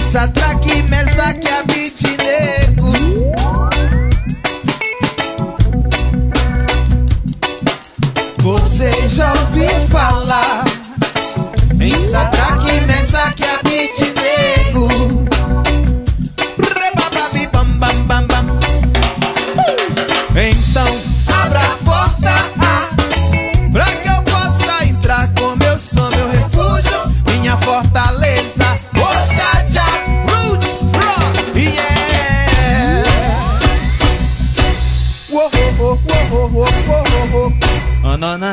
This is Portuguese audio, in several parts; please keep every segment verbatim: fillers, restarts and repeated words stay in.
Sadraque, Mesaque, Abednego. Você já ouviu falar em Sadraque, Mesaque, Abednego? Então abra a porta ah, pra que eu possa entrar, como eu sou meu refúgio, minha fortaleza. Oh, já, já, roots, rock, yeah. Whoa, whoa, whoa, whoa, whoa, whoa, oh, no, no, no.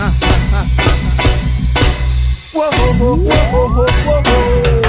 Whoa, whoa, whoa, whoa, whoa, whoa.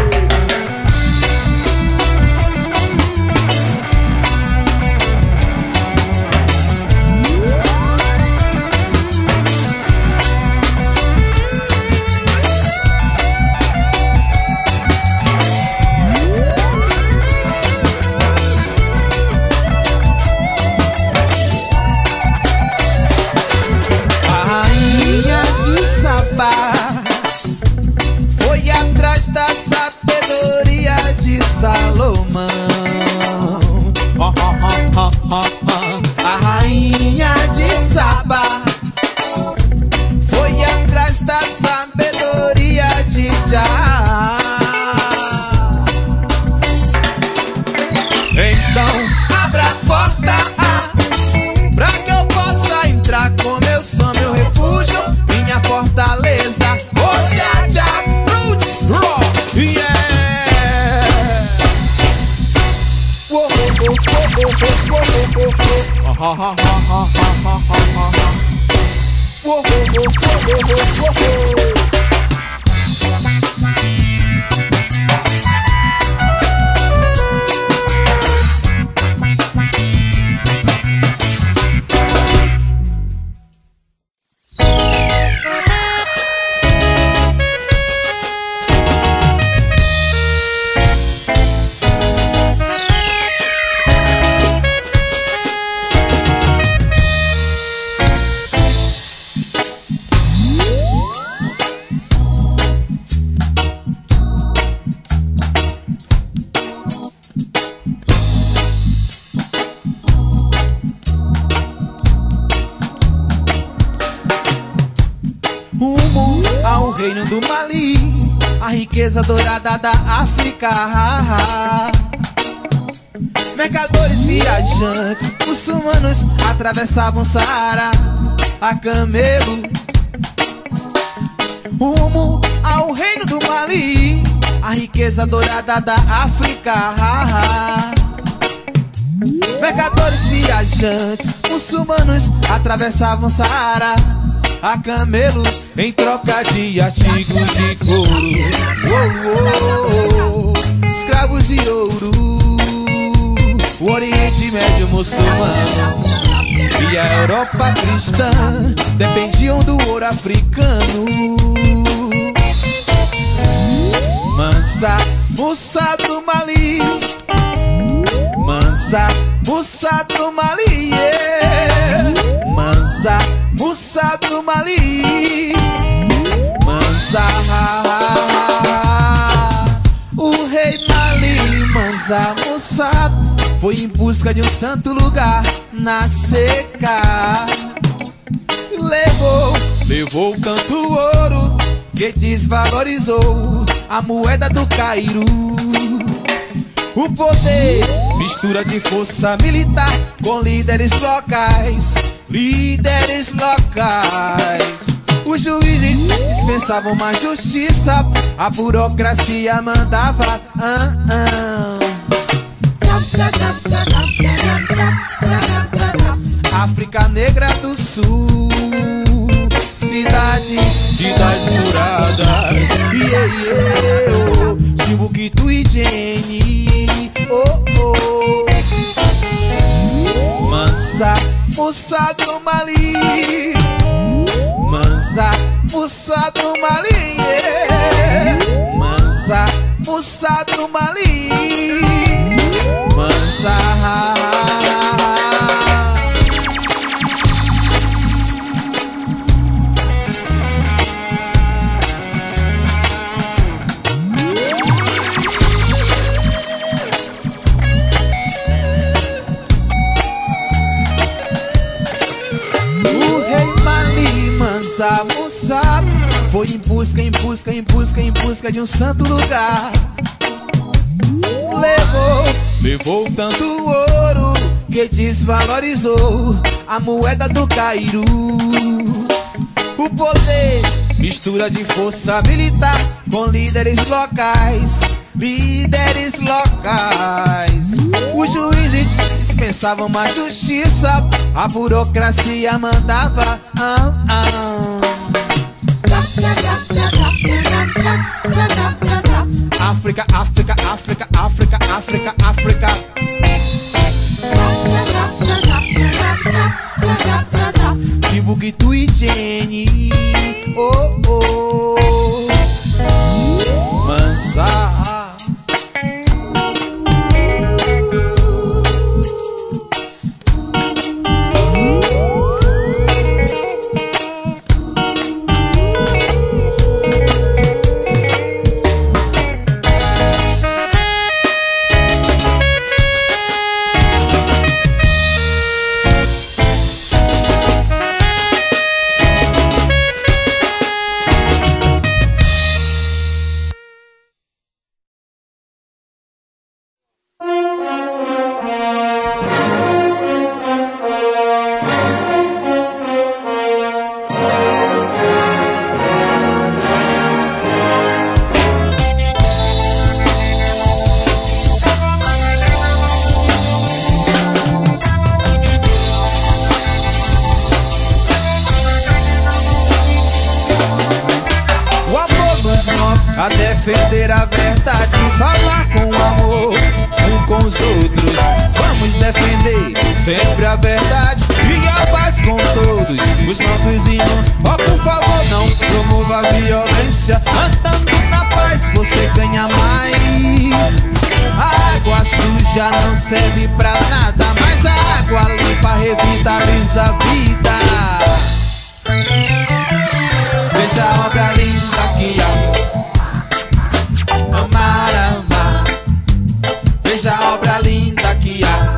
Foi atrás da sabedoria de Salomão. Oh, oh, oh, oh, oh, oh. A rainha de Saba foi atrás da sabedoria de Jah. Então abra a porta ah, pra que eu possa entrar, como eu sou meu refúgio, minha fortaleza. Oh, já, já, roots, rock, yeah. Whoa, whoa, whoa, whoa, whoa, whoa, whoa, whoa, whoa, whoa, whoa, whoa. Reino do Mali, a riqueza dourada da África. Mercadores viajantes, muçulmanos atravessavam Saara a camelo, rumo ao Reino do Mali, a riqueza dourada da África. Mercadores viajantes, muçulmanos atravessavam Saara a camelo, em troca de artigos de couro, oh, oh, oh, escravos de ouro. O Oriente Médio muçulmano e a Europa cristã dependiam do ouro africano. Mansa, Musa do Mali, Mansa, Musa do Mali, yeah. Mansa, Musa do Mali, Mansa. O rei Mali, Mansa Musa, foi em busca de um santo lugar na seca. Levou, levou tanto ouro que desvalorizou a moeda do Cairo. O poder, mistura de força militar com líderes locais, líderes locais. Os juízes dispensavam mais justiça, a burocracia mandava ah, ah. África Negra do Sul, cidades, cidades muradas, yeah, yeah, oh. Timbuktu e Jenny, oh, oh. Mansa, Musa do Mali, Mansa, Musa do Mali, yeah. Mansa, Musa do Mali, Mansa. Musa, Musa foi em busca, em busca, em busca, em busca de um santo lugar. Levou, levou tanto ouro que desvalorizou a moeda do Cairo. O poder, mistura de força militar com líderes locais, líderes locais. Os juízes dispensavam mais justiça, a burocracia mandava ah, ah. África, África, África, África, África, África. Timbuktu e Jenny, oh oh, Mansa. A defender a verdade, falar com amor um com os outros. Vamos defender sempre a verdade e a paz com todos os nossos irmãos. Oh, por favor, não promova a violência. Andando na paz você ganha mais. A água suja não serve pra nada, mas a água limpa revitaliza a vida. Veja a obra linda que há. Amar, amar. Veja a obra linda que há.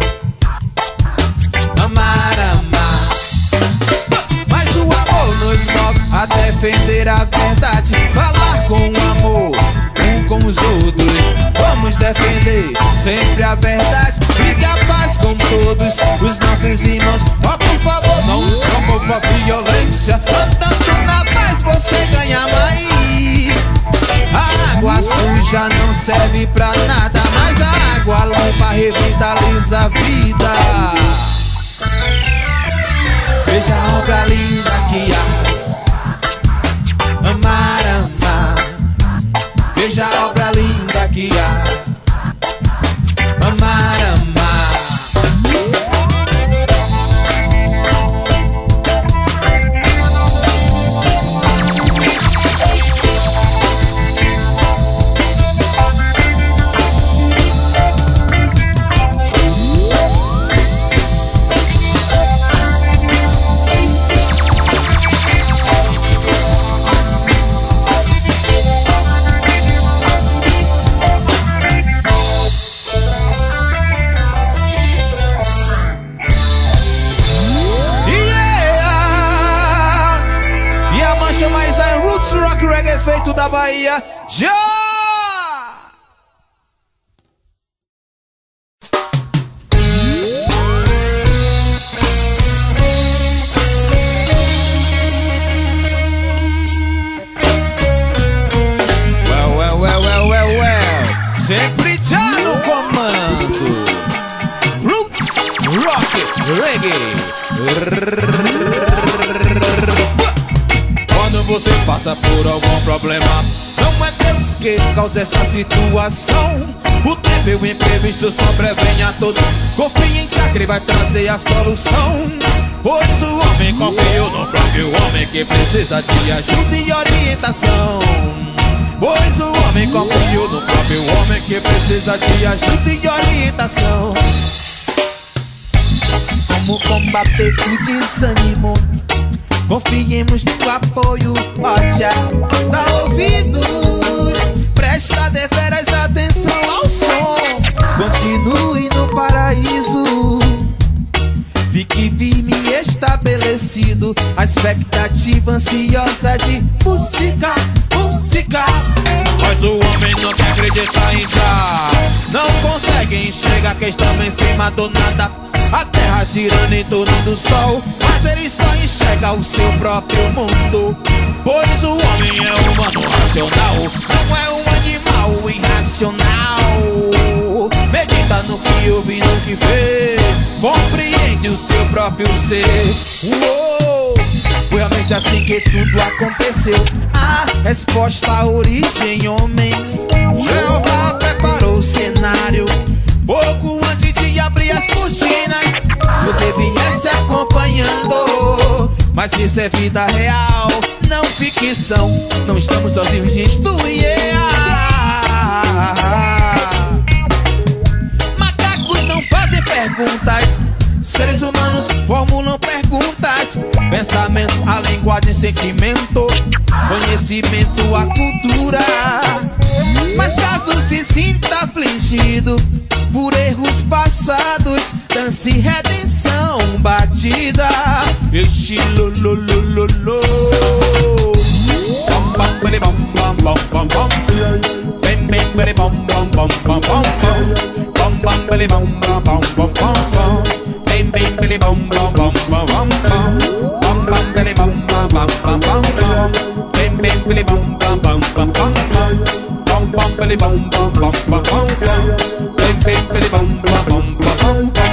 Amar, amar. Mas o amor nos move a defender a verdade, falar com amor um com os outros. Vamos defender sempre a verdade e a paz com todos os nossos irmãos. Oh, por favor, não promova a violência. Andando na paz você ganha mais. A água suja não serve pra nada, mas a água limpa revitaliza a vida. Veja a obra linda que há. Amar, amar. Veja a obra linda que há. Amar, amar. Mais a Roots Rock Reggae feito da Bahia. Já! Well, well, well, well, well, well. Sempre já no comando. Roots Rock Reggae. Quando você passa por algum problema, não é Deus que causa essa situação. O tempo e o imprevisto sobrevém a todos. Confie em que ele vai trazer a solução. Pois o homem confiou no próprio homem que precisa de ajuda e orientação. Pois o homem confiou no próprio homem que precisa de ajuda e orientação. Como combater o desânimo? Confiemos no apoio, ótia, dá ouvidos, presta deveras atenção ao som. Continue no paraíso, fique firme e estabelecido. aquecido, a expectativa ansiosa de música, música. Mas o homem não quer acreditar em já, não consegue enxergar que estamos em cima do nada. A terra girando em torno do sol, mas ele só enxerga o seu próprio mundo. Pois o homem é humano racional, não é um animal irracional. Medita no que ouve, no que vê, compreende o seu próprio ser. Uou! Foi realmente assim que tudo aconteceu. A resposta, a origem, homem. Jeová preparou o cenário pouco antes de abrir as cortinas. Se você viesse acompanhando, mas isso é vida real, não ficção. Não estamos sozinhos, gente do yeah. Macacos não fazem perguntas, seres humanos formulam perguntas. Pensamento, a linguagem, sentimento, conhecimento, a cultura. Mas caso se sinta afligido por erros passados, dance redenção batida. Estilo lo lo lo lo. Bam bam bam bam bam bam bam. Bam bam bam bam bam bam bam bam. Bam bam bam bam bam bam bam bam. Bam bam bam bam bam bam bam bam. Bam bam bam bam bam bam bam bam. Bam bam bam bam bam bam bam. Bam bam bam bam bam bam bam. Bam bam bam bam bam bam bam.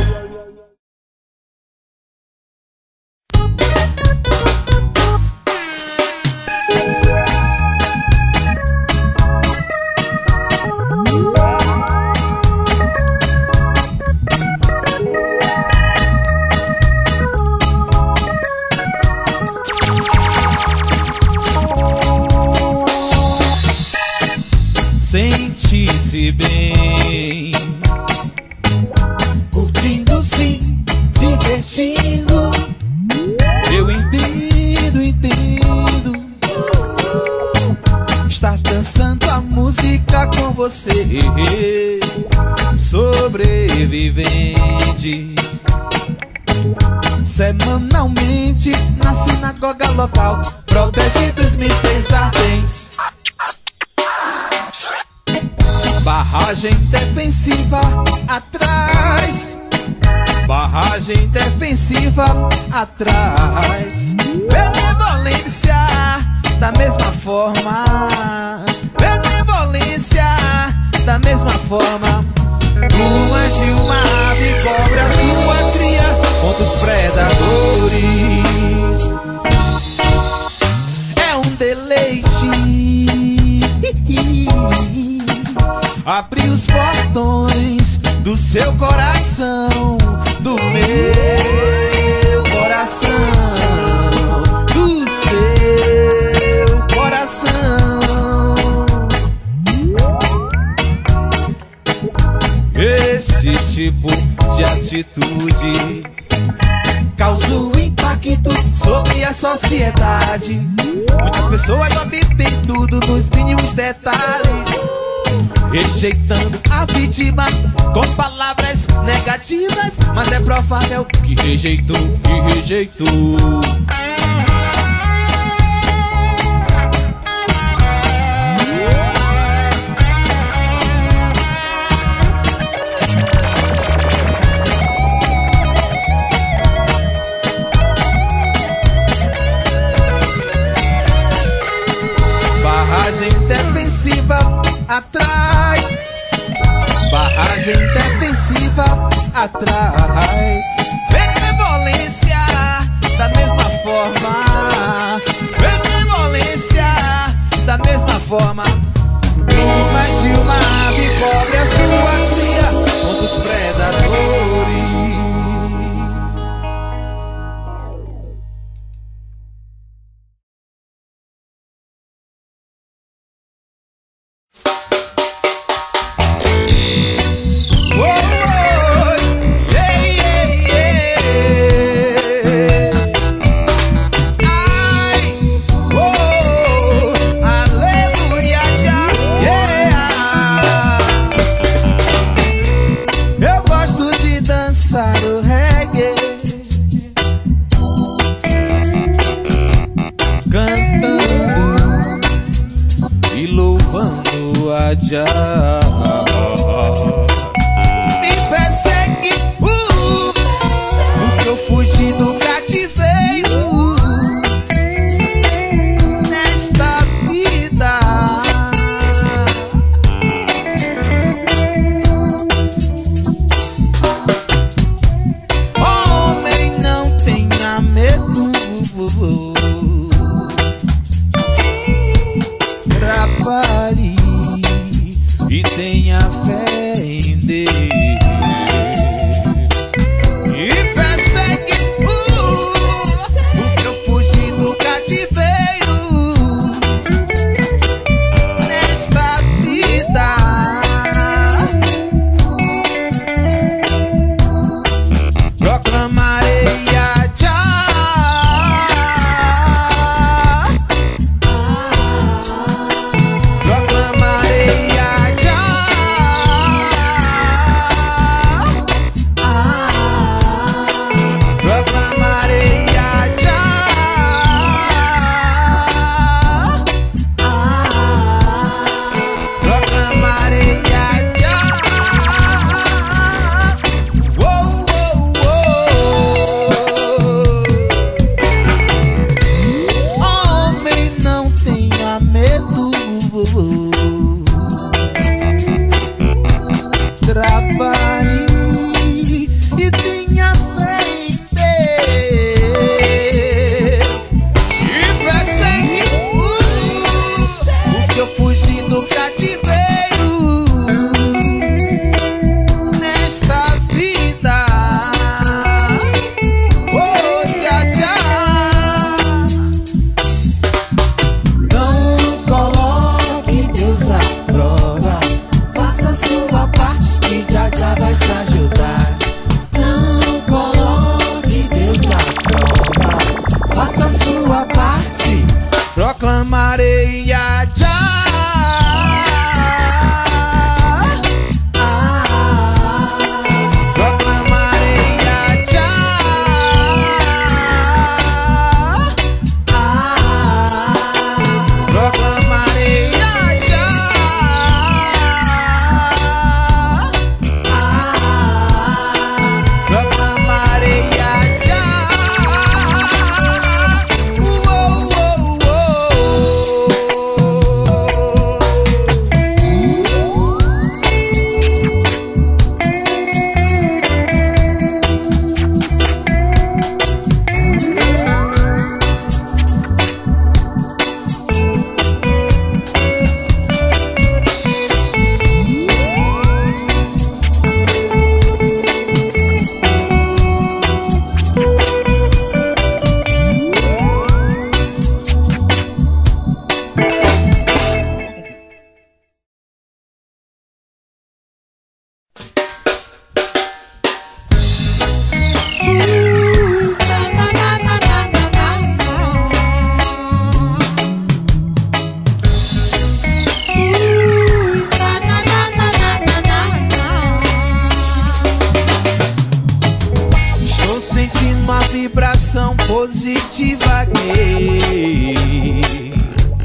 Sente-se bem, curtindo sim, divertindo. Eu entendo, entendo. Estar dançando a música com você. Sobreviventes semanalmente na sinagoga local, protegidos mísseis ardentes. Barragem defensiva atrás, barragem defensiva atrás. Benevolência da mesma forma, benevolência da mesma forma. Uma de uma ave cobre a sua cria contra os predadores. É um deleite abrir os portões do seu coração, do meu coração, do seu coração. Esse tipo de atitude causa um impacto sobre a sociedade. Muitas pessoas obtêm tudo nos mínimos detalhes, rejeitando a vítima com palavras negativas. Mas é provável que rejeitou, que rejeitou. Barragem defensiva atrás, barragem defensiva atrás. Benevolência da mesma forma, benevolência da mesma forma. Plumas de uma ave cobre a sua cria contra os predadores. Aleluia. já. Me persegue, uh, porque eu fugi do cativeiro nesta vida. Homem, não tenha medo, trabalhe E tenha fé em Deus. e persegue, uh, porque eu fugi do cativeiro nesta vida. Proclamarei a Jah, proclamarei a Jah, proclamarei a Jah, proclamarei a Jah. Uou, uou, uou. Homem, não tenha medo, trabalhe e tenha fé em Deus e persegue, uh, porque eu fugi do cativeiro nesta vida. Oh, Jah, Jah. Não coloque Deus à prova, faça sua parte que Jah Jah vai te ajudar. Não coloque Deus à prova, faça sua parte. Proclamarei a Jah, proclamarei a Jah, proclamarei a Jah, proclamarei a Jah. Uou, uou, Estou sentindo uma vibração positiva aqui.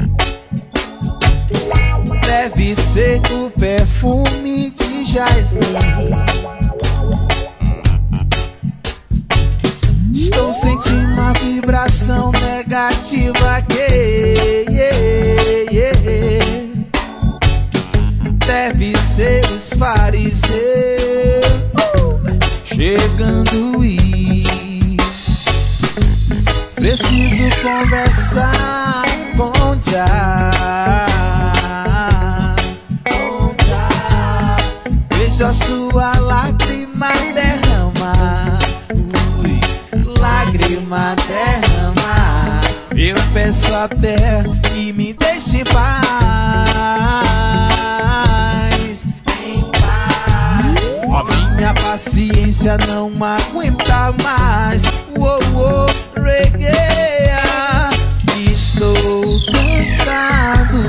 Deve ser o perfume de Jasmine. Estou sentindo uma vibração negativa aqui. Yeah, yeah. Deve ser os fariseus chegando e preciso conversar com Jah, com Jah. Vejo a sua lágrima derramar, ui, lágrima derramar. Eu peço até que me deixe em paz, em paz. A minha paciência não aguenta mais. Uou, uou, reggae. Estou cansado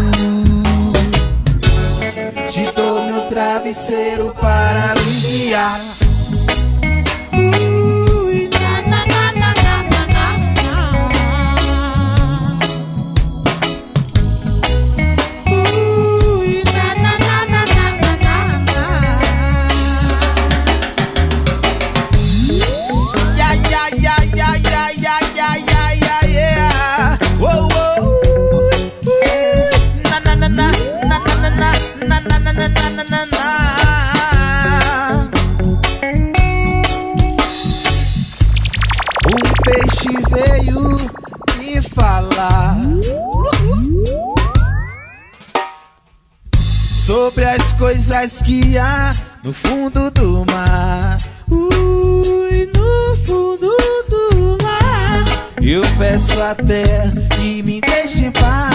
de dor no travesseiro para aliviar. Ui, na, na, na, na, na, na, na. Ui, na, na, na, sobre as coisas que há no fundo do mar. Ui, no fundo do mar. Eu peço até que me deixe em paz.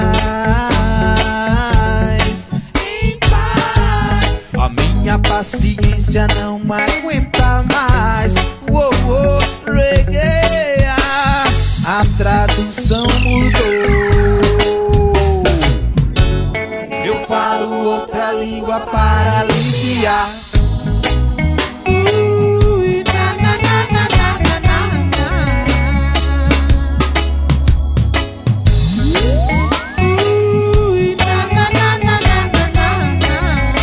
Em paz. A minha paciência não aguenta mais. Uou, uou, reggae. A tradução mudou. Eu falo outra língua para aliviar. Ui, na, na, na, na, na, na, na. Ui, na, na, na, na, na, na, na.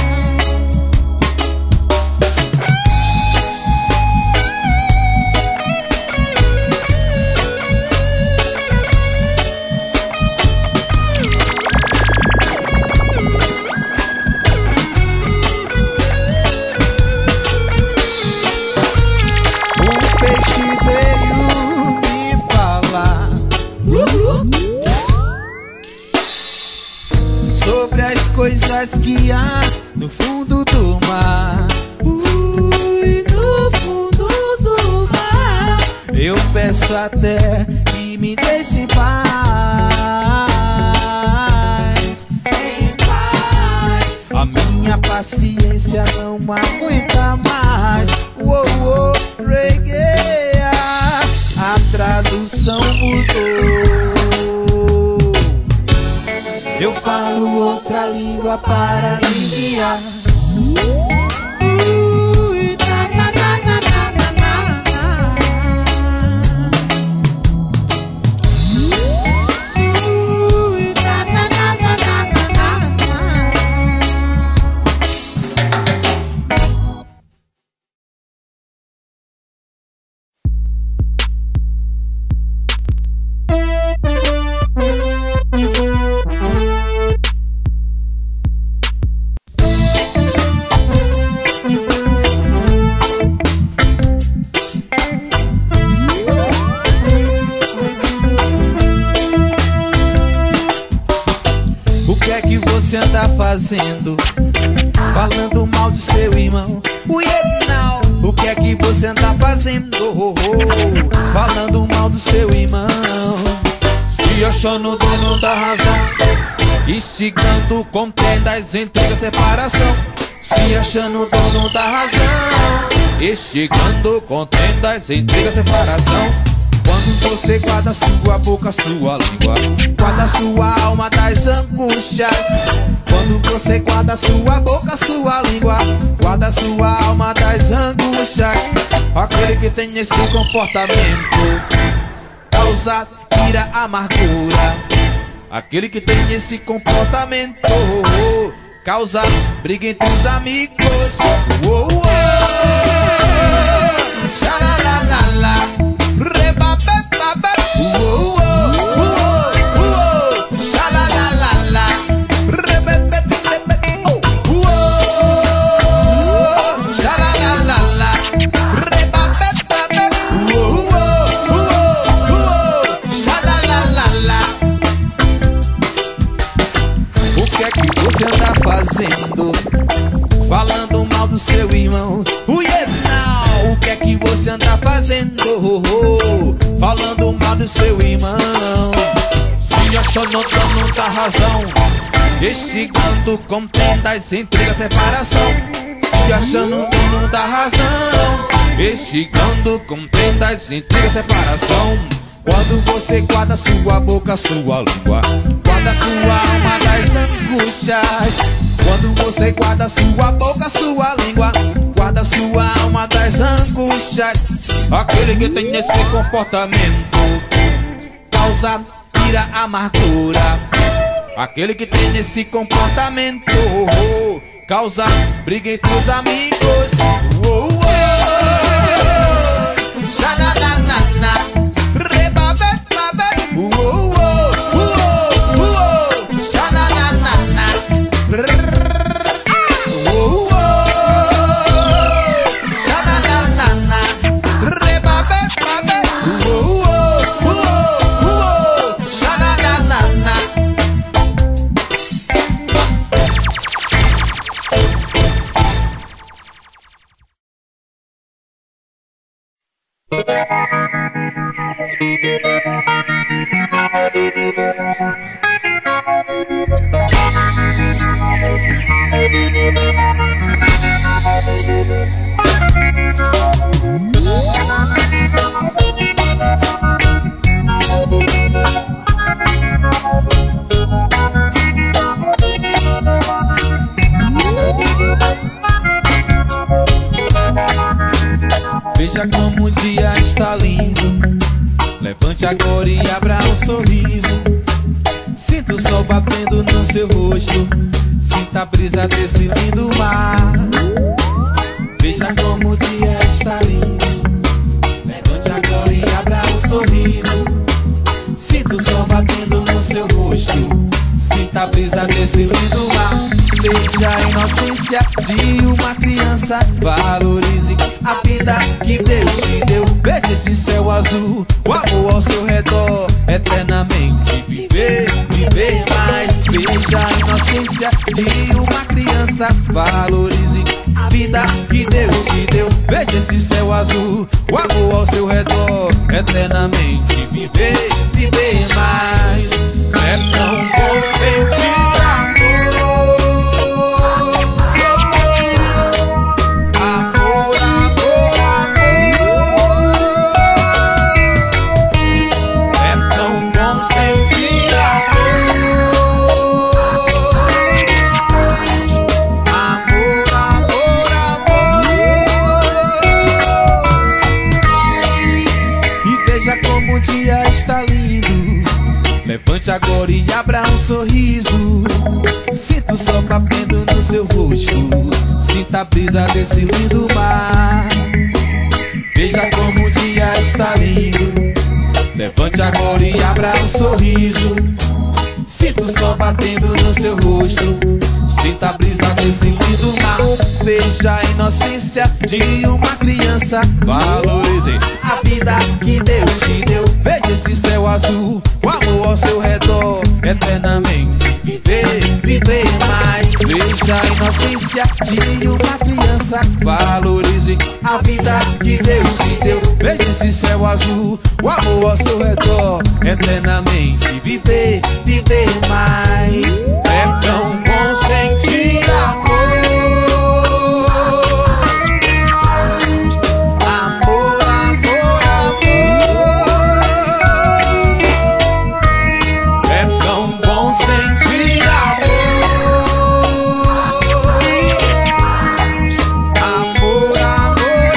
Sobre as coisas que há no fundo do mar. Ui, no fundo do mar. Eu peço até que me deixe em paz. Em paz. A minha paciência não aguenta mais. Uou, uou, reggae. A tradução mudou. Eu falo outra língua para aliviar. Ui, na, na, na, na, na, na, na. Ui, na, na, na, na, na, na, na. O que é que você anda fazendo? Falando mal de seu irmão. Ui, não. O que é que você anda fazendo? Oh, oh, falando mal do seu irmão. Se achando dono da razão, instigando contendas, intrigas, separação. Se achando dono da razão, instigando contendas, intrigas, separação. Quando você guarda sua boca, sua língua, guarda sua alma das angústias. Quando você guarda sua boca, sua língua, guarda sua alma das angústias. Aquele que tem esse comportamento causa ira, amargura. Aquele que tem esse comportamento causa briga entre os amigos. Uou, uou, xalalalala. Uou, uou, uou, uou, xalalalala. Uou, xalalalala. Uou, uou, uou, xalalalala. O que é que você anda fazendo? Falando mal do seu irmão. Ui, não. O que é que você anda fazendo? Oh, oh, falando mal do seu irmão. Se achando dono da razão, instigando contendas, intrigas, separação. Se achando dono da razão, instigando contendas, intrigas, separação. Quando você guarda sua boca, sua língua, guarda sua alma das angústias. Quando você guarda sua boca, sua língua, guarda sua alma das angústias. Aquele que tem esse comportamento causa ira, amargura. Aquele que tem esse comportamento causa briga entre os amigos. Uou, uou, xananana. Uou, uou, uou, uou, xananana. Uou, uou, xananana. Uou, uou, uou, xananana. Veja como o dia está lindo. Levante agora e abra um sorriso. Sinta o sol batendo no seu rosto. Sinta a brisa desse lindo mar. Veja como o dia está lindo. Levante agora e abra um sorriso. Sinta o sol batendo no seu rosto. Sinta a brisa desse lindo mar. Veja a inocência de uma criança. Valorize a vida que Deus te deu. Veja esse céu azul, o amor ao seu redor. Eternamente viver, viver mais. Veja a inocência de uma criança. Valorize a vida que Deus te deu. Veja esse céu azul, o amor ao seu redor. Eternamente viver, viver mais. É tão bom sentir Levante agora e abra um sorriso. Sinta o sol batendo no seu rosto. Sinta a brisa desse lindo mar. Veja como o dia está lindo. Levante agora e abra um sorriso. Sinta o sol batendo no seu rosto. Sinta a brisa desse lindo mar. Veja a inocência de uma criança. Valorize a vida que Deus te deu. Veja esse céu azul, o amor ao seu redor. Eternamente viver, viver mais. Veja a inocência de uma criança. Valorize a vida que Deus te deu. Veja esse céu azul, o amor ao seu redor. Eternamente viver, viver mais. É tão bom sentir amor. Amor, amor, amor. É tão bom sentir amor. Amor, amor,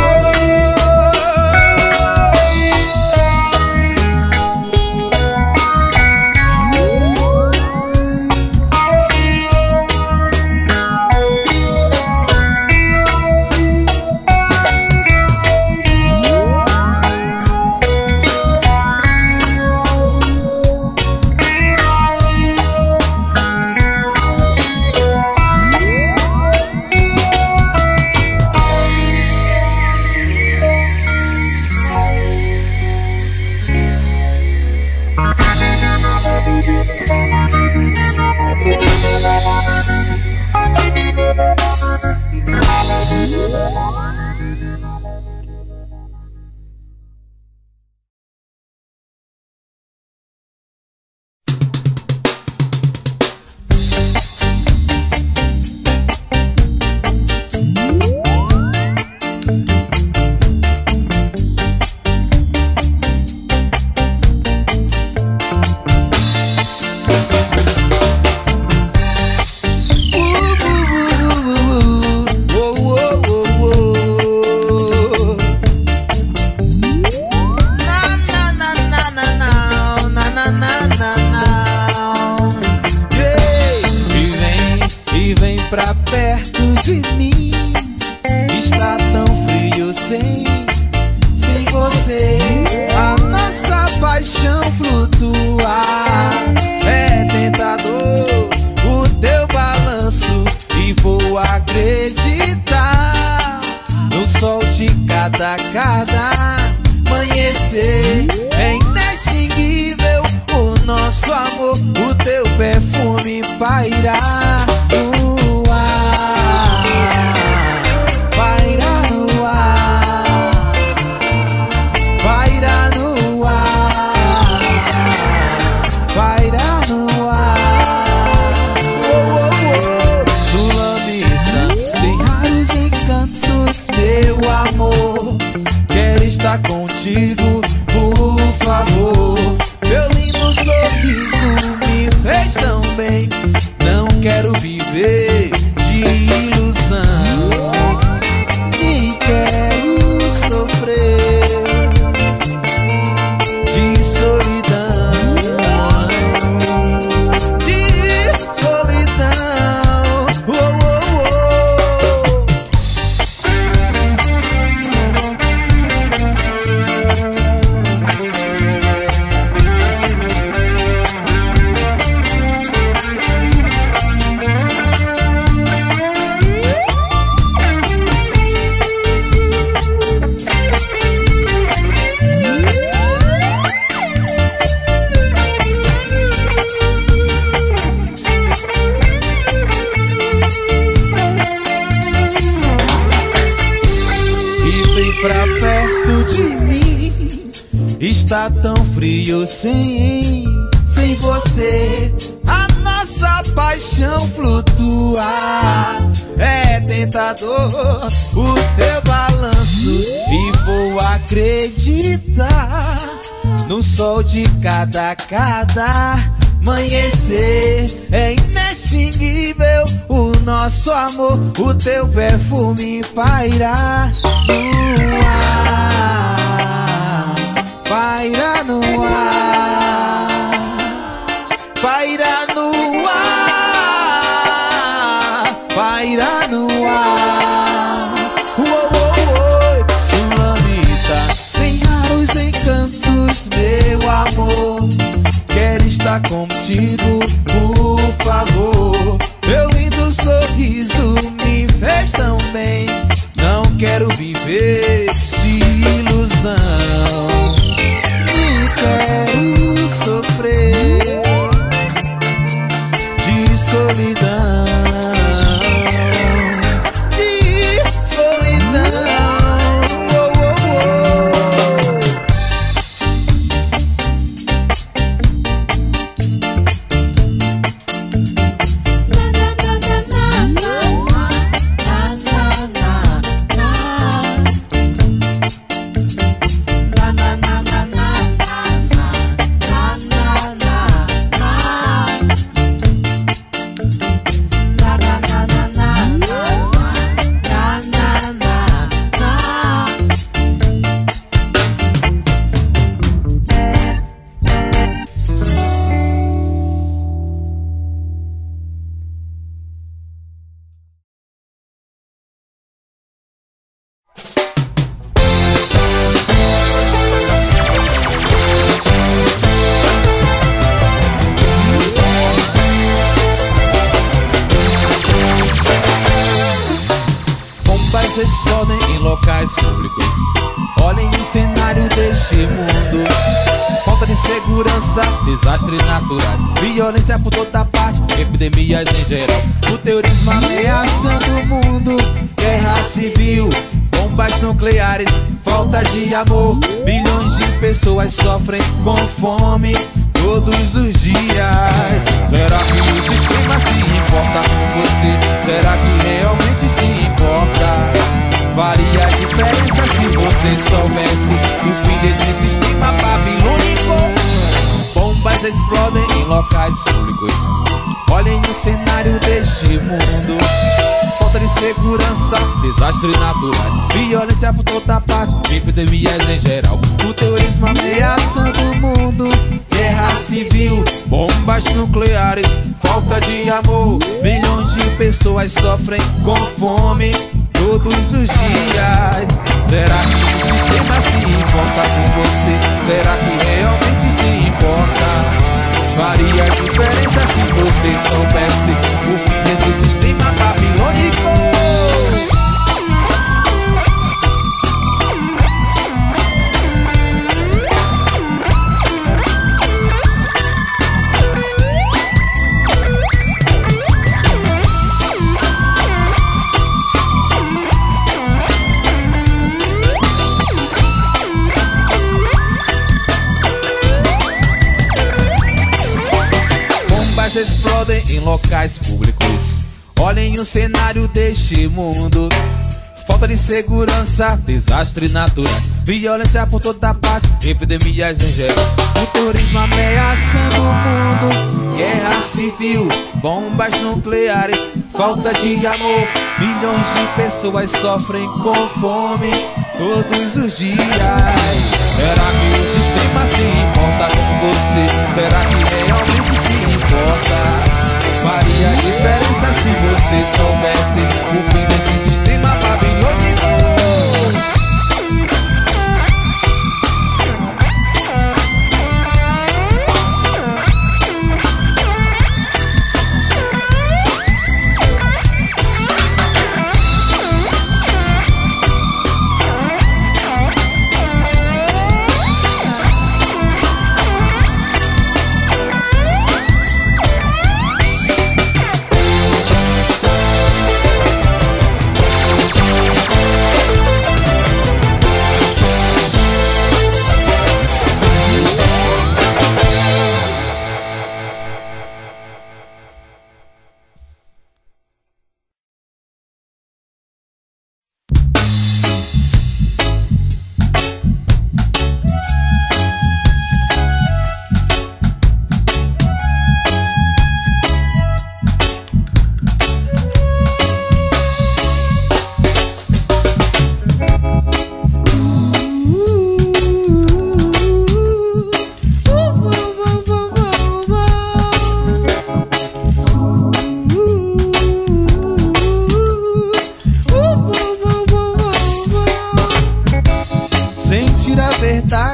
pra perto de mim. Está tão frio sem, sem você. A nossa paixão flutuar. É tentador o teu balanço e vou acreditar no sol de cada, cada amanhecer. É inextinguível o nosso amor, o teu perfume pairar no ar, pairar no ar, pairar no ar, pairar no ar. está tão frio sem, sem você. A nossa paixão flutua, é tentador o teu balanço. E vou acreditar no sol de cada, cada amanhecer. É inextinguível o nosso amor, o teu perfume paira no ar, paira no ar, paira no ar, paira no ar. Uou, uou, uou, Sulamita, tem raros encantos, meu amor. Quero estar contigo, por favor. Meu lindo sorriso me fez tão bem. Não quero viver de ilusão, nem quero sofrer de solidão, de solidão. Explodem em locais públicos. Olhem o cenário deste mundo. Falta de segurança, desastres naturais, violência por toda parte, epidemias em geral, o terrorismo ameaçando o mundo, guerra civil, bombas nucleares, falta de amor. Milhões de pessoas sofrem com fome todos os dias. Será que o sistema se importa com você? Será que realmente se importa? Faria diferença se você soubesse o fim desse sistema babilônico. Bombas explodem em locais públicos. Olhem o cenário deste mundo. Falta de segurança, desastres naturais, violência por toda parte, epidemias em geral, o terrorismo ameaçando o mundo, guerra civil, bombas nucleares, falta de amor. Milhões de pessoas sofrem com fome todos os dias. Será que o sistema se importa com você? Será que realmente se importa? Faria diferença se você soubesse o fim desse sistema babilônico. Explodem em locais públicos. Olhem o cenário deste mundo. Falta de segurança, desastre natural, violência por toda parte, epidemias em geral, o terrorismo ameaçando o mundo, guerra civil, bombas nucleares, falta de amor. Milhões de pessoas sofrem com fome todos os dias. Será que o sistema se importa com você? Será que realmente se importa? Faria diferença se você soubesse o fim desse sistema babilônico.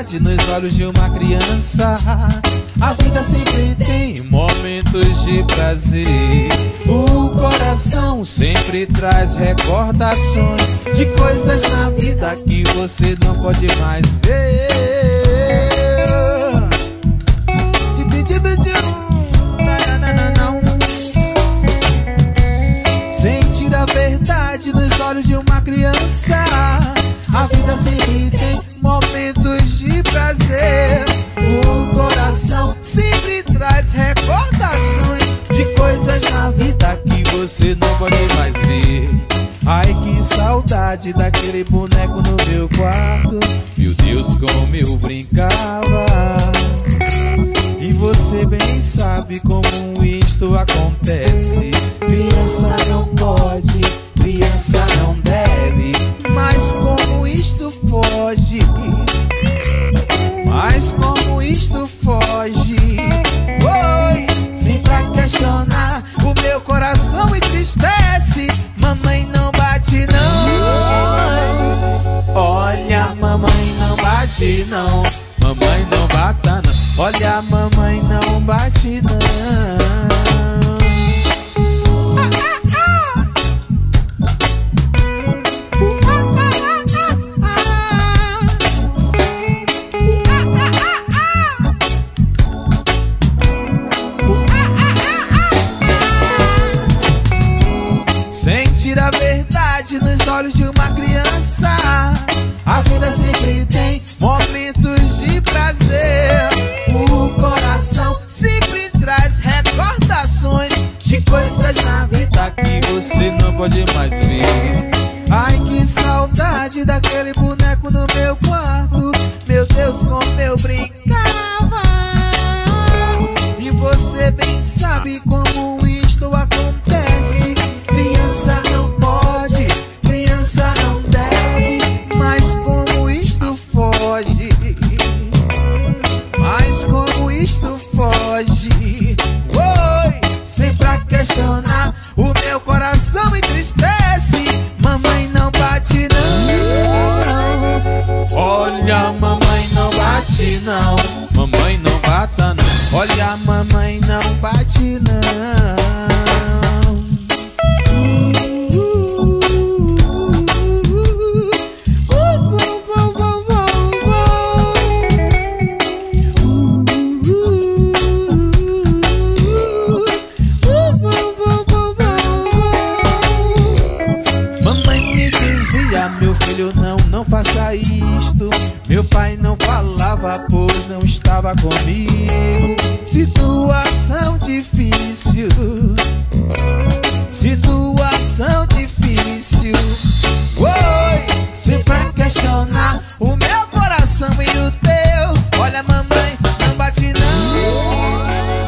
verdade nos olhos de uma criança. A vida sempre tem momentos de prazer. O coração sempre traz recordações de coisas na vida que você não pode mais ver. Sentir a verdade nos olhos de uma criança. A vida sempre tem momentos de prazer. O coração sempre traz recordações de coisas na vida que você não pode mais ver. Ai, que saudade daquele boneco no meu quarto. Meu Deus, como eu brincava. E você bem sabe como isto acontece. Criança não pode, criança não deve. Mas como isto foge, mas como isto foge. Oi, sem pra questionar, o meu coração entristece. Mamãe não bate não. Olha, mamãe não bate não. Mamãe não bata não. Olha, mamãe não bate não. Sentir a verdade nos olhos de uma criança. A vida sempre tem momentos de prazer. O coração sempre traz recordações de coisas na vida que você não pode mais ver. Ai, que saudade daquele boneco no meu quarto. Meu Deus, como eu brincava. E você bem sabe como isto acontece. Criança não pode, criança não deve. Mas como isto foge, mas como isto foge. Oi, sem pra questionar, o meu coração entristece. Mamãe não bate não. Olha, mamãe não bate não. Mamãe não bata não. Olha, mamãe não bate não. Meu filho, não, não faça isto. Meu pai não falava, pois não estava comigo. Situação difícil, situação difícil. Oi, sem pra questionar, o meu coração e o teu. Olha, mamãe, não bate não.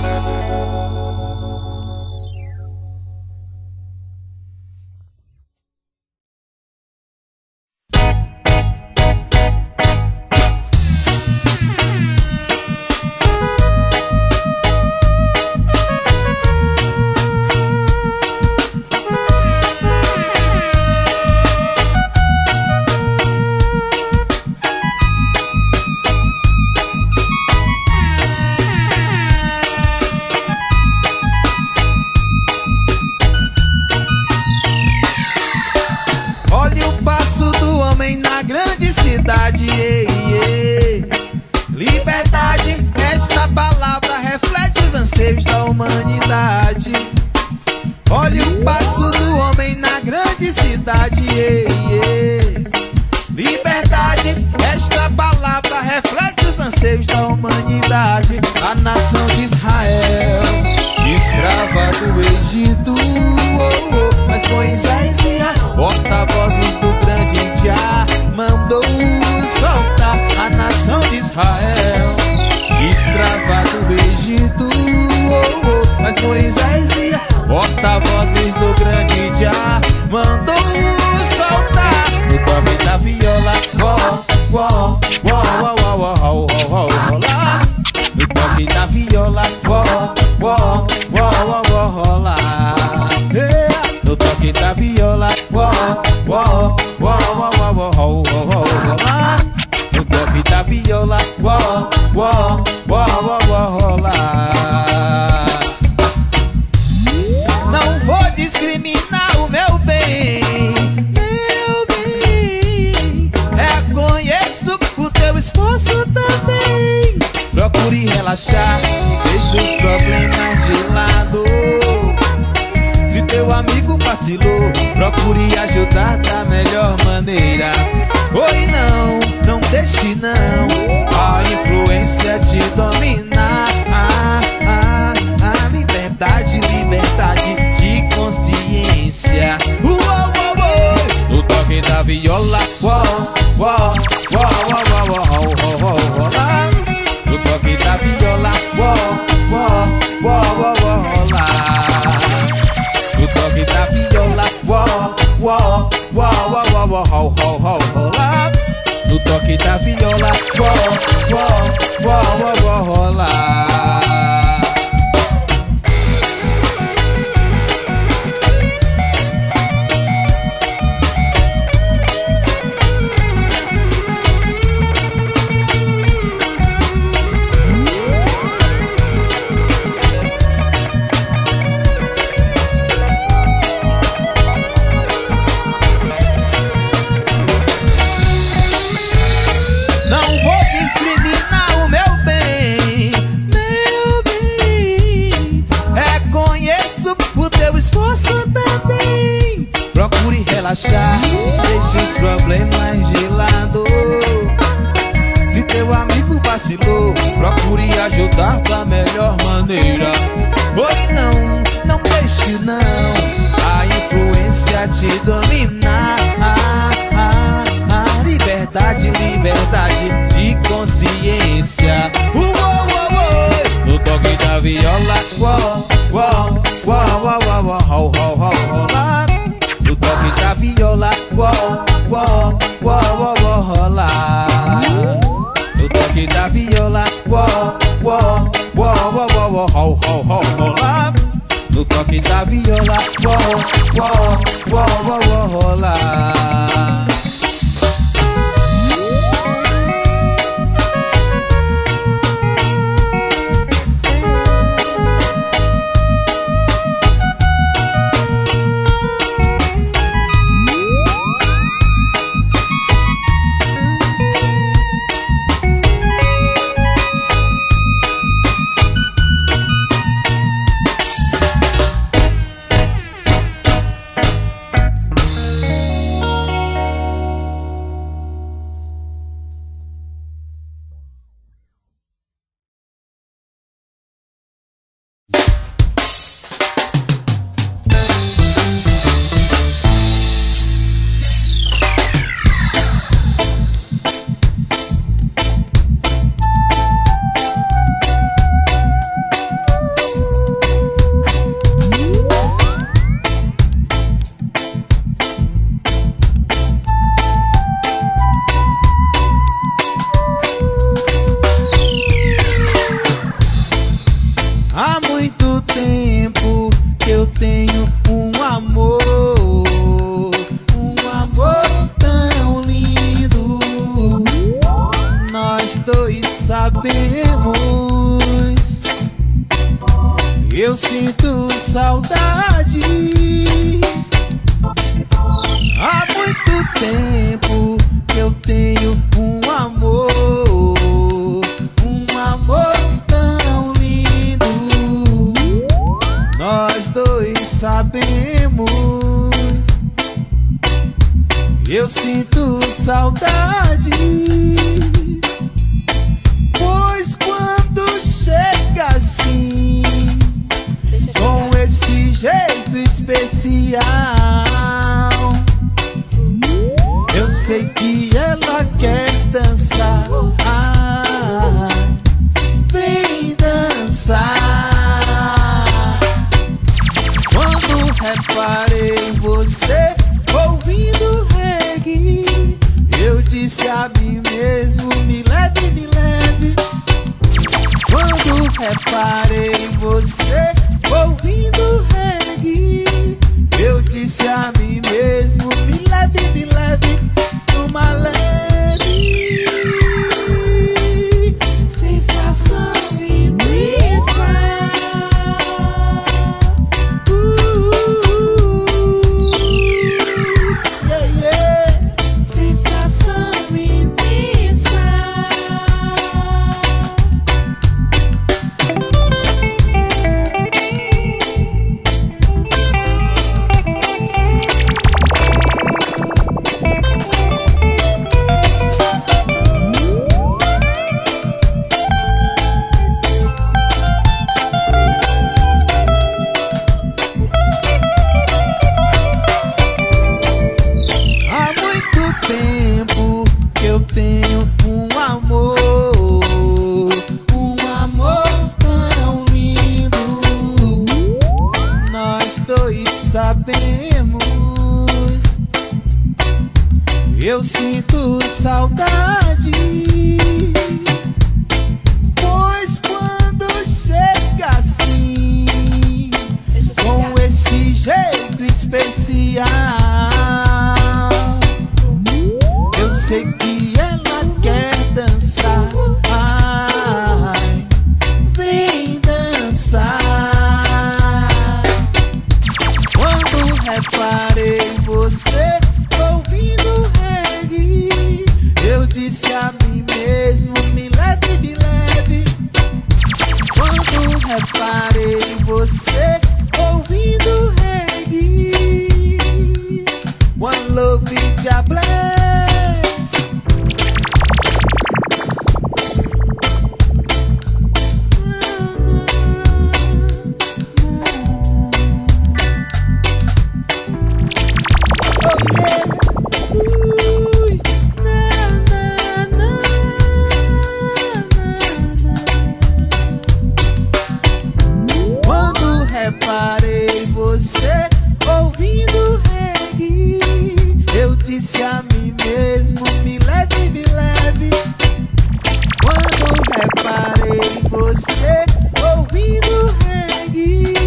Liberdade, ei, ei. Liberdade, esta palavra reflete os anseios da humanidade. Olha o passo do homem na grande cidade, ei, ei. Liberdade, esta palavra reflete os anseios da humanidade. A nação de Israel, escrava do Egito, oh, oh. Mas Moisés e a porta-vozes do grande Jah mandou soltar a nação de Israel, escrava do Egito, oh, oh. Mas Moisés e a porta-vozes do grande Jah mandou soltar no toque da viola, oh, oh, oh, oh, oh, oh, oh, oh, oh. No toque da viola, oh, oh, oh, oh, oh, oh, yeah. No toque da viola, oh, oh, oh, oh, oh, oh, oh, oh, oh. No toque da viola, liberdade, liberdade de consciência. Uou, uou, uou. No toque da viola, Uou, uou, uou, uou, uou, uou, uou, uou. no toque da viola, Uou, uou, uou, uou, uou, lá. no toque da viola, Uou, uou, uou, uou, uou, uou, uou, uou, uou, lá. no toque da viola, Uou, uou, uou, uou, uou, lá. Relaxar, deixa os problemas de lado. Se teu amigo vacilou, procure ajudar da melhor maneira. Pois não, não deixe não a influência te dominar. ah, ah, ah, Liberdade, liberdade de consciência. Uou, uou, uou. no toque da viola, Uou, uou, uou, uou, uou, uou, uou, uou, uou. no toque da viola, Uou, uou, uou, uou, uou, lá. no toque da viola, Uou, uou, uou, uou, uou, uou, uou, uou, lá. no toque da viola, Uou, uou, uou, uou, uou, lá. Eu sinto saudade. Há muito tempo que eu tenho um amor, um amor tão lindo. Nós dois sabemos. Eu sinto saudade, pois quando chega assim, com esse jeito especial, eu sei que ela quer dançar. Ah, vem dançar. Quando reparei você ouvindo reggae, eu disse a mim mesmo: me leve, me leve. Quando reparei você ouvindo reggae, eu disse a mim mesmo: me leve, me leve, uma leve sensação intensa. Uh, yeah, yeah. Sensação intensa. sabemos. Eu sinto saudade, pois quando chega assim, com esse jeito especial, eu sei que ela quer dançar. Ai, vem dançar. Quando reparei você ouvindo reggae, eu disse a mim mesmo, me leve, me leve. Quando reparei você ouvindo reggae, one love Jah bless. Reparei você ouvindo reggae, eu disse a mim mesmo, me leve, me leve. Quando reparei você ouvindo reggae,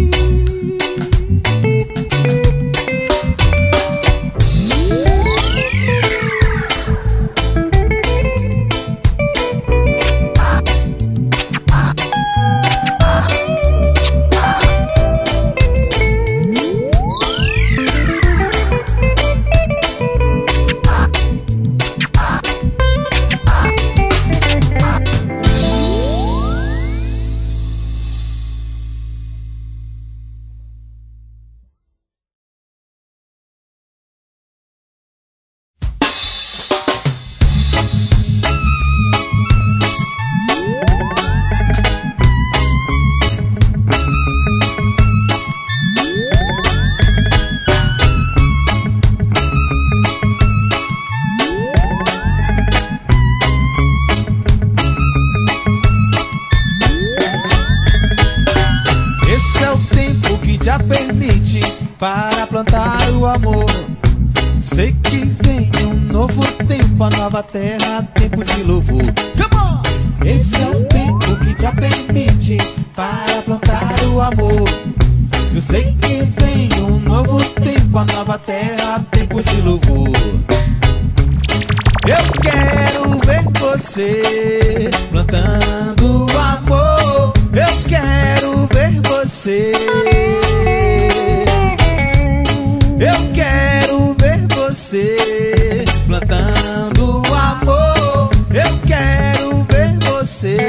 esse é o tempo que já permite para plantar o amor. Sei que vem um novo tempo, a nova terra, tempo de louvor. Come on! Esse é o tempo que já permite para plantar o amor. Eu sei que vem um novo tempo, a nova terra, tempo de louvor. Eu quero ver você plantando amor. Eu quero ver você. Eu quero ver você plantando amor. Eu quero ver você.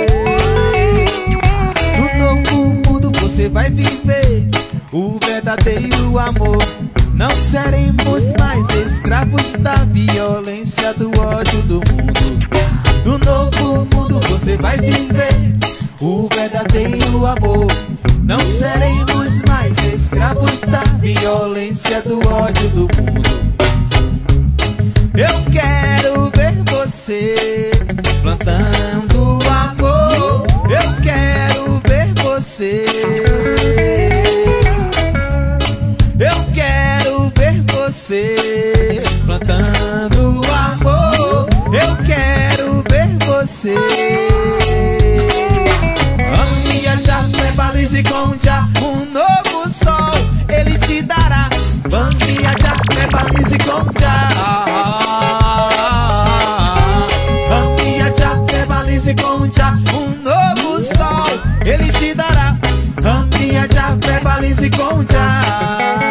No novo mundo você vai viver o verdadeiro amor. Não seremos mais escravos da violência, do ódio do mundo. No novo mundo você vai viver o verdadeiro amor. Não seremos mais escravos da violência, do ódio do mundo. Eu quero ver você plantando amor. Eu quero ver você. Eu quero ver você plantando amor. Eu quero ver você. Ame Jah, prepare-se com Jah, um novo sol Ele te dará. Ame Jah, prepare-se com Jah. Ame Jah, prepare-se com Jah, um novo sol Ele te dará. Ame Jah, prepare-se com Jah.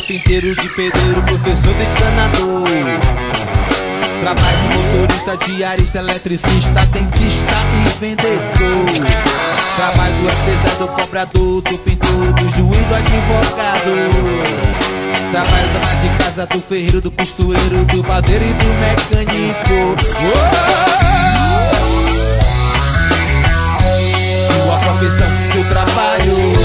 carpinteiro, de pedreiro, professor de encanador. Trabalho de motorista, diarista, eletricista, dentista e vendedor. Trabalho do artesão, do cobrador, do pintor, do juiz, do advogado. Trabalho da mais de casa, do ferreiro, do costureiro, do padeiro e do mecânico. Sua profissão, seu trabalho.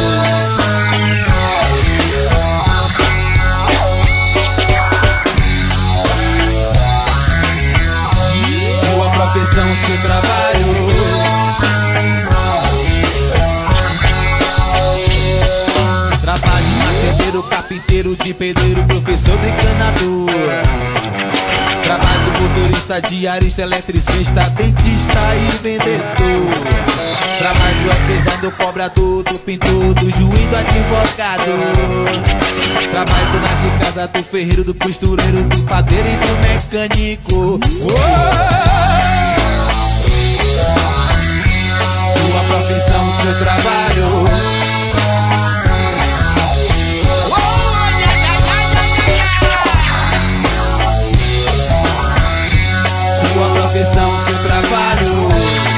Sua profissão, seu trabalho. Trabalho de marceneiro, carpinteiro, de pedreiro, professor de encanador. Trabalho do motorista, diarista, eletricista, dentista e vendedor. Trabalho do artesão, do cobrador, do pintor, do juiz, do advogado. Trabalho do dona de casa, do ferreiro, do costureiro, do padeiro e do mecânico. Sua profissão, seu trabalho. Sua profissão, seu trabalho.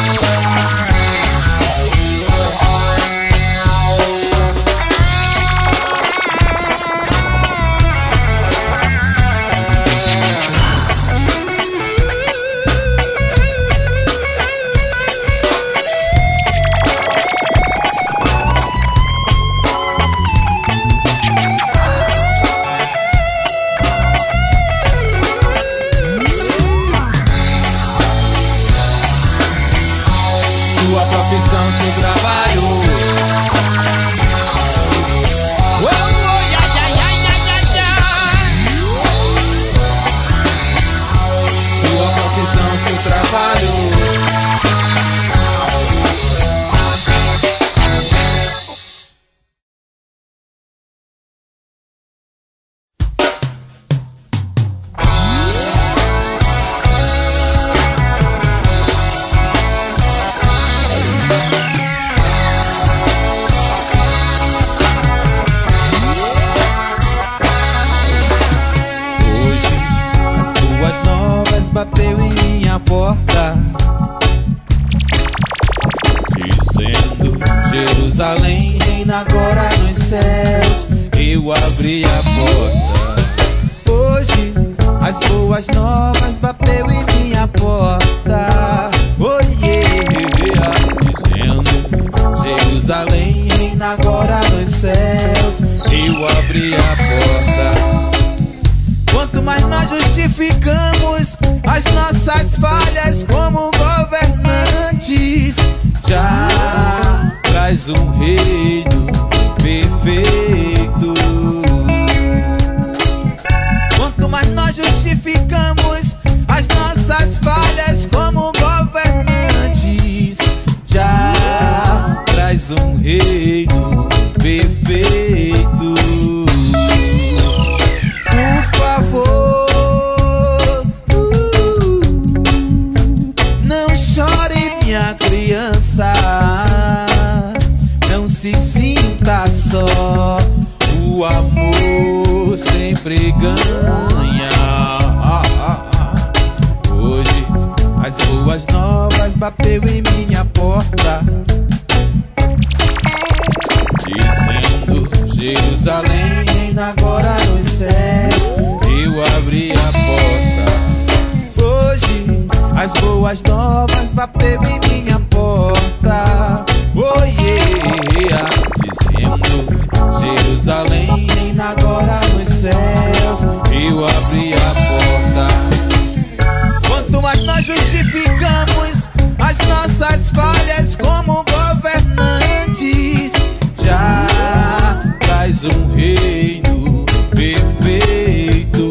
Sua profissão, seu trabalho. Oh, oh, ya, ya, ya, ya, ya, ya. Sua profissão, seu trabalho. Bateu em minha porta, dizendo: Jerusalém reina agora nos céus. Eu abri a porta. Hoje as boas novas bateu em minha porta. Oh yeah, dizendo: Jerusalém reina agora nos céus. Eu abri a porta. Quanto mais nós justificamos as nossas falhas como governantes, já traz um reino perfeito. Quanto mais nós justificamos as nossas falhas como governantes, já traz um reino perfeito. Por favor, não chore, minha criança, não se sinta só. O amor sempre ganha. Hoje as boas novas bateu em minha porta, dizendo: Jerusalém reina agora nos céus. Eu abri a porta. Hoje as boas novas bateu em minha porta. Oh yeah, dizendo: Jerusalém reina agora nos céus. Eu abri a porta. Quanto mais nós justificamos as nossas falhas como governantes, já traz um reino perfeito.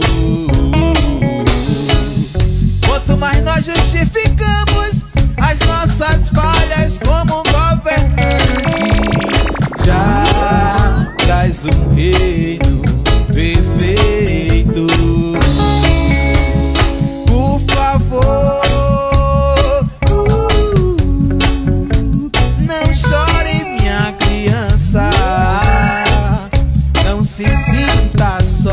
Quanto mais nós justificamos as nossas falhas como governantes, já traz um reino perfeito. Por favor, não chore, minha criança, não se sinta só.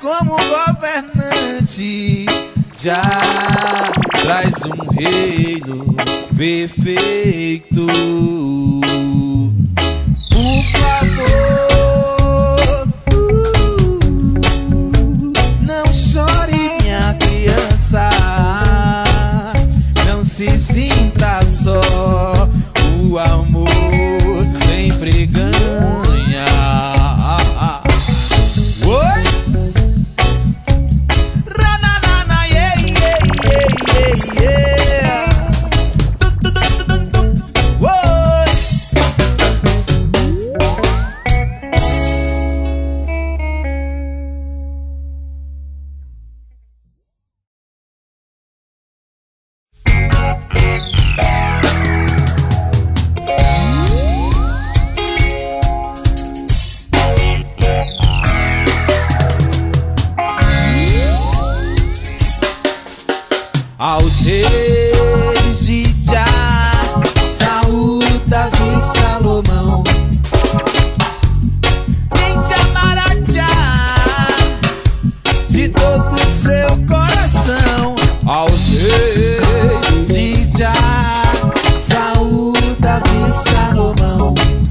como governantes, já traz um reino perfeito. Por favor, não chore, minha criança, não se sinta só, o amor sempre ganha. Oi? Rananana, yeah, yeah, yeah, yeah, yeah. Du, du, du, du, du, du. Oi? Aos reis de Já, Saul, Davi, Salomão, tente amar a Já de todo o seu coração. Aos reis de Já, Saul, Davi, Salomão,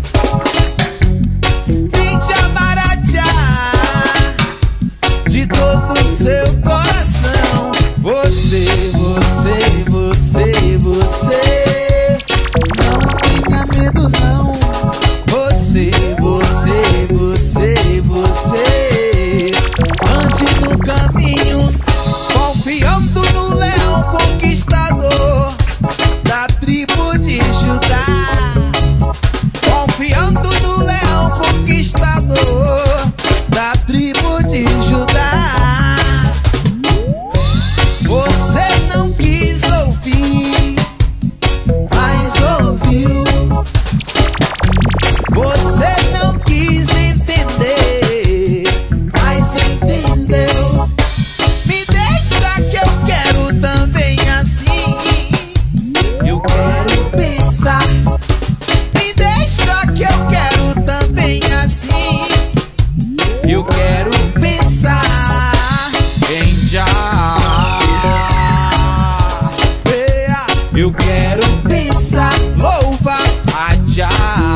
tente amar a Já de todo o seu coração. Você, você, você, você, não tenha medo não. Você, você, você, você, ande no caminho, confiando no leão conquistador da tribo de Judá. Confiando no leão conquistador da tribo de Judá. Você não quis ouvir, mas ouviu. Você não quis entender, mas entendeu. Me deixa que eu quero também assim. Eu quero pensar. Me deixa que eu quero também assim. Eu quero pensar em Já. Eu quero pensar, louva a Já.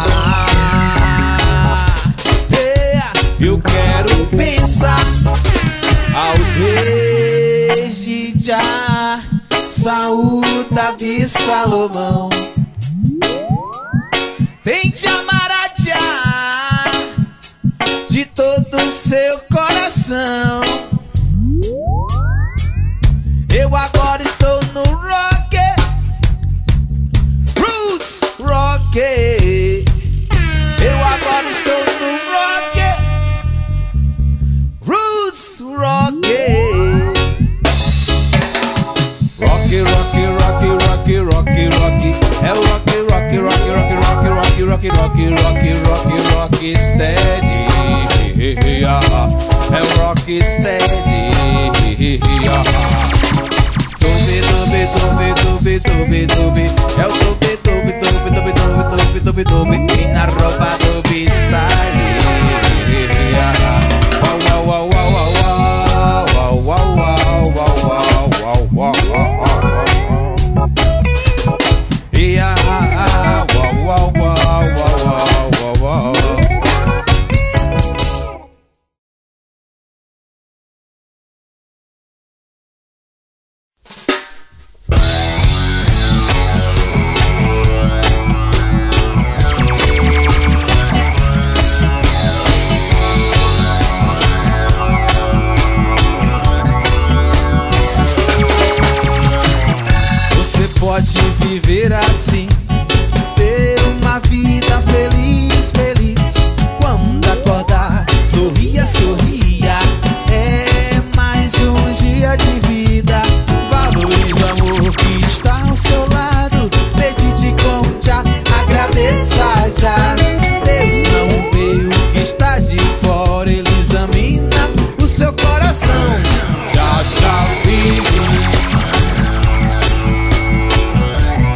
Eu quero pensar aos reis de Já, Saul, Davi, Salomão. Tente amar a Já de todo o seu coração. Eu agora estou no rock, roots rock. Eu agora estou no rock, roots rock. Rock, rock, rock, rock, rock, rock. É o rock, rock, rock, rock, rock, rock, rock, rock, rock, rock, rock steady. É o rock steady. Tubi, tubi, tubi, tubi, tubi, tubi. É o tubi, tubi, tubi, tubi, tubi, tubi, tubi, tubi. E na roupa do style. Uau, uau, uau, uau, uau, uau, uau, uau, uau, uau, uau, yeah, uau, uau, uau, uau, uau, uau. Pode viver assim, ter uma vida feliz, feliz. Quando acordar, sorria, sorria. É mais um dia de vida. Valorize o amor que está ao seu lado. Medite com Já, agradeça Já. Deus não vê o que está de fora, Ele examina o seu coração. Já, já vive.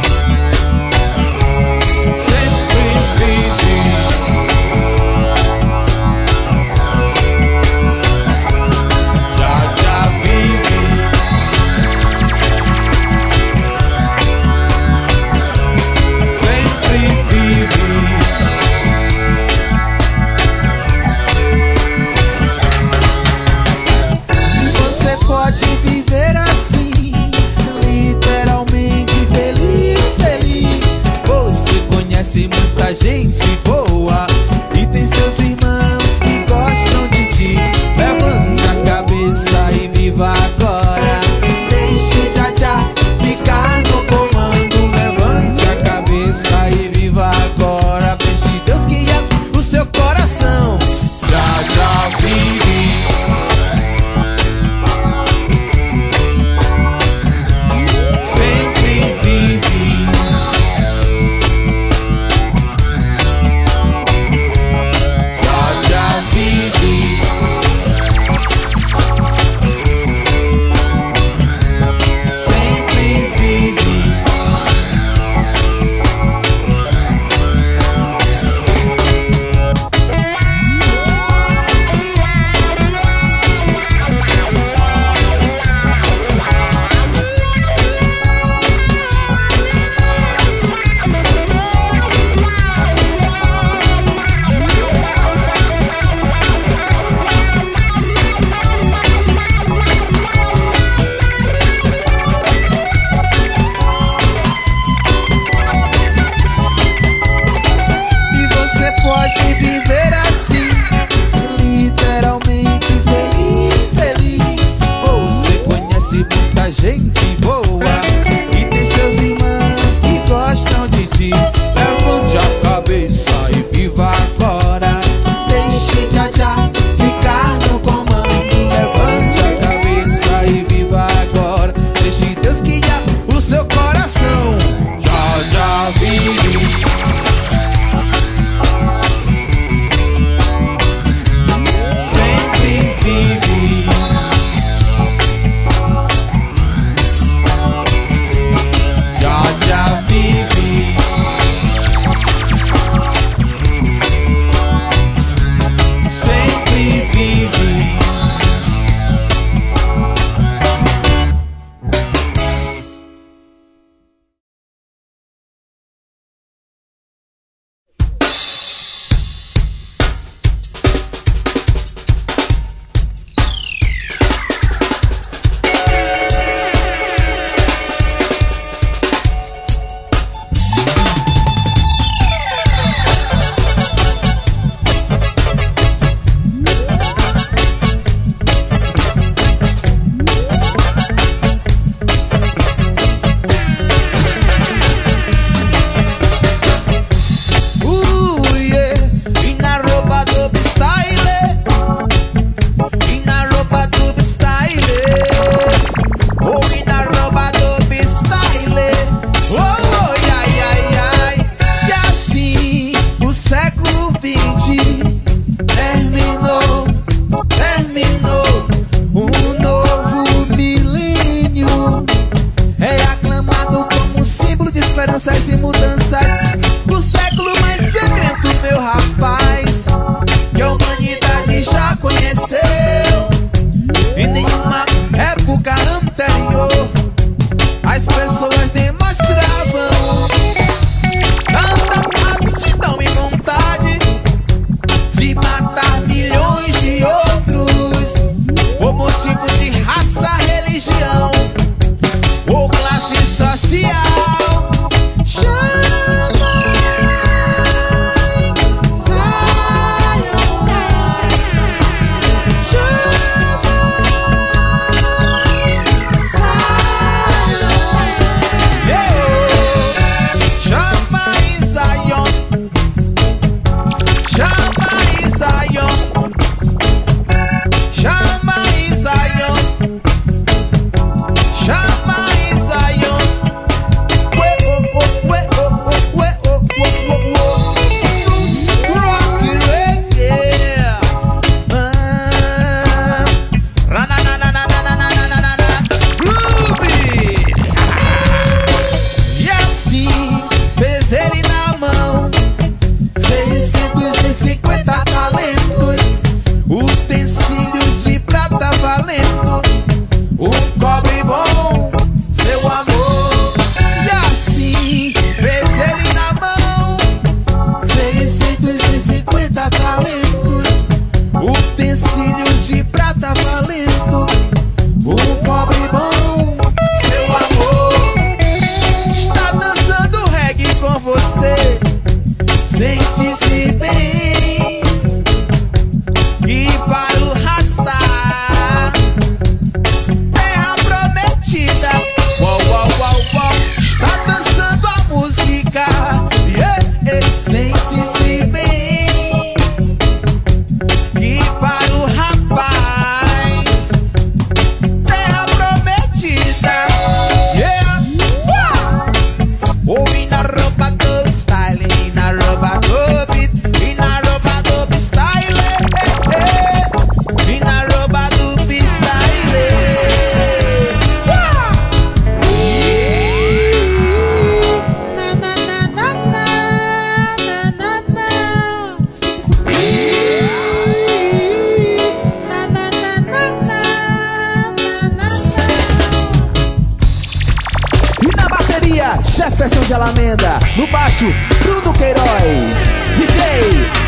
Jefferson de Alameda. No baixo, Bruno Queiroz. D J